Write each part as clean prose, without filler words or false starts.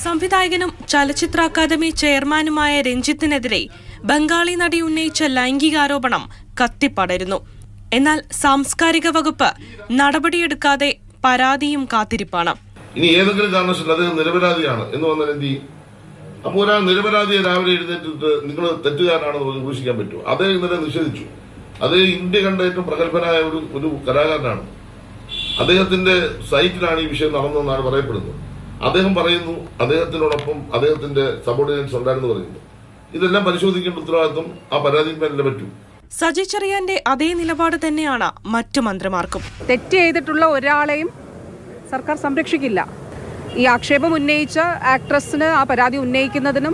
സംവിധായകനും ചലച്ചിത്ര അക്കാദമി ചെയർമാനുമായ രഞ്ജിത്തിനെതിരെ ബംഗാളി നടി ഉന്നയിച്ച ലൈംഗികാരോപണം കത്തിപ്പടരുന്നു. എന്നാൽ സാംസ്കാരിക വകുപ്പ് നടപടിയെടുക്കാതെ പരാതിയും കാത്തിരിപ്പാണ്. ഇനി ഏതെങ്കിലും കാരണവശാൽ അദ്ദേഹം നിരപരാധിയാണ് എന്ന് വന്നാൽ എന്ത് ചെയ്യും? അപ്പോൾ ഒരാൾ നിരപരാധിയെ രാവിലെ എഴുന്നേറ്റിട്ട് നിങ്ങൾ തെറ്റുകാരനാണെന്ന് വിമർശിക്കാൻ പറ്റുമോ? അദ്ദേഹം ഇന്നലെ നിഷേധിച്ചു. അദ്ദേഹം ഇന്ത്യ കണ്ട ഏറ്റവും പ്രഗത്ഭനായ ഒരു കലാകാരനാണ്. അദ്ദേഹത്തിന്റെ സൈറ്റിലാണ് ഈ വിഷയം നടന്നതെന്നാണ് പറയപ്പെടുന്നത്. അദ്ദേഹം പറയുന്നു അദ്ദേഹത്തിനോടൊപ്പം അദ്ദേഹത്തിന്റെ സബോർഡിനേറ്റ്സ് ഉണ്ടായിരുന്നു പറയുന്നു. ഇതെല്ലാം പരിശോധിക്കേണ്ട ഉത്തരവാദിത്വം ആ പരാതിന്മേലല്ലേ പറ്റൂ. സജി ചെറിയാന്റെ അതേ നിലപാട് തന്നെയാണ് മറ്റു മന്ത്രിമാർക്കും. തെറ്റ് ചെയ്തിട്ടുള്ള ഒരാളെയും സർക്കാർ സംരക്ഷിക്കില്ല. ഈ ആക്ഷേപം ഉന്നയിച്ച ആക്ട്രസിന് ആ പരാതി ഉന്നയിക്കുന്നതിനും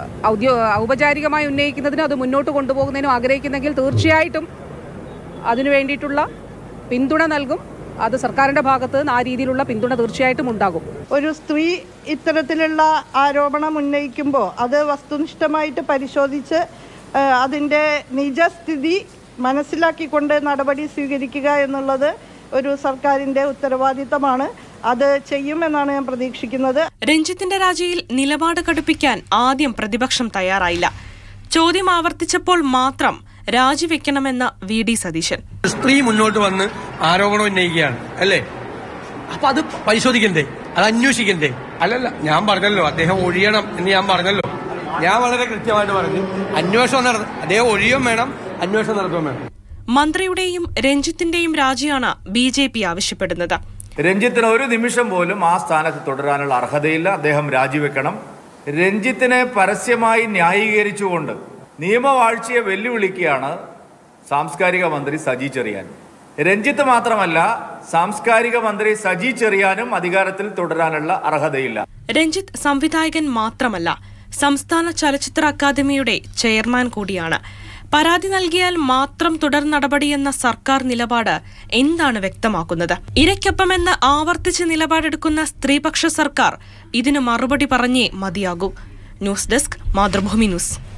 ഔപചാരികമായി ഉന്നയിക്കുന്നതിനും അത് മുന്നോട്ട് കൊണ്ടുപോകുന്നതിനും ആഗ്രഹിക്കുന്നെങ്കിൽ തീർച്ചയായിട്ടും അതിനു വേണ്ടിയിട്ടുള്ള പിന്തുണ നൽകും. അത് സർക്കാരിന്റെ ഭാഗത്ത് നിന്ന് ആ രീതിയിലുള്ള പിന്തുണ തീർച്ചയായിട്ടും ഉണ്ടാകും. ഒരു സ്ത്രീ ഇത്തരത്തിലുള്ള ആരോപണം ഉന്നയിക്കുമ്പോൾ അത് വസ്തുനിഷ്ഠമായിട്ട് പരിശോധിച്ച് അതിൻ്റെ നിജസ്ഥിതി മനസ്സിലാക്കിക്കൊണ്ട് നടപടി സ്വീകരിക്കുക എന്നുള്ളത് ഒരു സർക്കാരിന്റെ ഉത്തരവാദിത്തമാണ്. അത് ചെയ്യുമെന്നാണ് ഞാൻ പ്രതീക്ഷിക്കുന്നത്. രഞ്ജിത്തിന്റെ രാജിയിൽ നിലപാട് കടുപ്പിക്കാൻ ആദ്യം പ്രതിപക്ഷം തയ്യാറായില്ല. ചോദ്യം ആവർത്തിച്ചപ്പോൾ മാത്രം രാജിവെക്കണമെന്ന് വി.ഡി. സതീശൻ. സ്ത്രീ മുന്നോട്ട് വന്ന് ആരോപണം ഉന്നയിക്കുകയാണ് അല്ലേ? അപ്പൊ അത് പരിശോധിക്കണ്ടേ? അത് അന്വേഷിക്കണ്ടേ? അല്ലല്ല, ഞാൻ പറഞ്ഞല്ലോ അദ്ദേഹം ഒഴിയണം എന്ന് ഞാൻ പറഞ്ഞല്ലോ. ഞാൻ വളരെ കൃത്യമായിട്ട് പറഞ്ഞു അന്വേഷണം അദ്ദേഹം ഒഴിയും വേണം, അന്വേഷണം നടത്തുകയും വേണം. മന്ത്രിയുടെയും രഞ്ജിത്തിന്റെയും രാജിയാണ് ബി.ജെ.പി. ആവശ്യപ്പെടുന്നത്. രഞ്ജിത്തിന് ഒരു നിമിഷം പോലും ആ സ്ഥാനത്ത് തുടരാനുള്ള അർഹതയില്ല. അദ്ദേഹം രാജിവെക്കണം. രഞ്ജിത്തിനെ പരസ്യമായി ന്യായീകരിച്ചുകൊണ്ട് നിയമവാഴ്ചയെ വെല്ലുവിളിക്കുകയാണ് സാംസ്കാരിക മന്ത്രി സജി ചെറിയാൻ. രഞ്ജിത്ത് മാത്രമല്ല, സാംസ്കാരിക മന്ത്രി സജി ചെറിയാനും അധികാരത്തിൽ തുടരാനുള്ള അർഹതയില്ല. രഞ്ജിത്ത് സംവിധായകൻ മാത്രമല്ല, സംസ്ഥാന ചലച്ചിത്ര അക്കാദമിയുടെ ചെയർമാൻ കൂടിയാണ്. പരാതി നൽകിയാൽ മാത്രം തുടർ നടപടിയെന്ന സർക്കാർ നിലപാട് എന്താണ് വ്യക്തമാക്കുന്നത്? ഇരയ്ക്കൊപ്പമെന്ന് ആവർത്തിച്ച് നിലപാടെടുക്കുന്ന സ്ത്രീപക്ഷ സർക്കാർ ഇതിന് മറുപടി പറഞ്ഞേ മതിയാകൂ. News desk, Mathrubhumi news.